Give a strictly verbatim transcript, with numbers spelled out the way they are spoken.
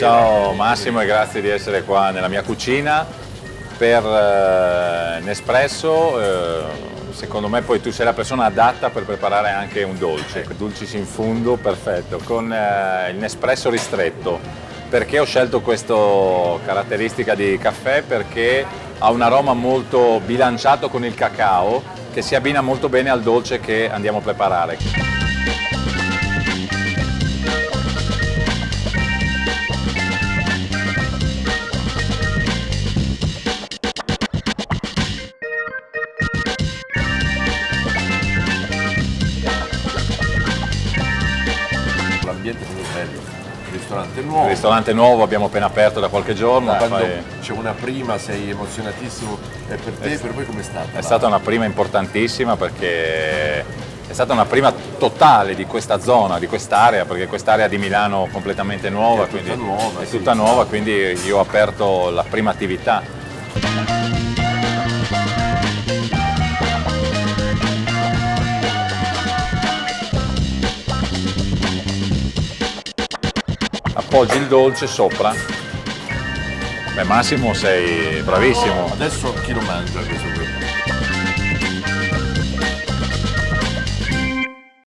ciao Massimo e grazie di essere qua nella mia cucina per eh, Nespresso. Eh, secondo me poi tu sei la persona adatta per preparare anche un dolce, dulcis in fundo, perfetto, con eh, il Nespresso ristretto. Perché ho scelto questa caratteristica di caffè? Perché ha un aroma molto bilanciato con il cacao che si abbina molto bene al dolce che andiamo a preparare. L'ambiente è proprio bello, il ristorante nuovo. Il ristorante nuovo abbiamo appena aperto da qualche giorno. Da quando fai... c'è una prima sei emozionatissimo, e per te e per voi com'è stata? È stata una prima importantissima perché è stata una prima totale di questa zona, di quest'area, perché quest'area di Milano completamente nuova, è tutta quindi nuova, è sì, tutta nuova, quindi io ho aperto la prima attività. Appoggi il dolce sopra. Beh, Massimo sei bravissimo. Adesso chi lo mangia questo qui?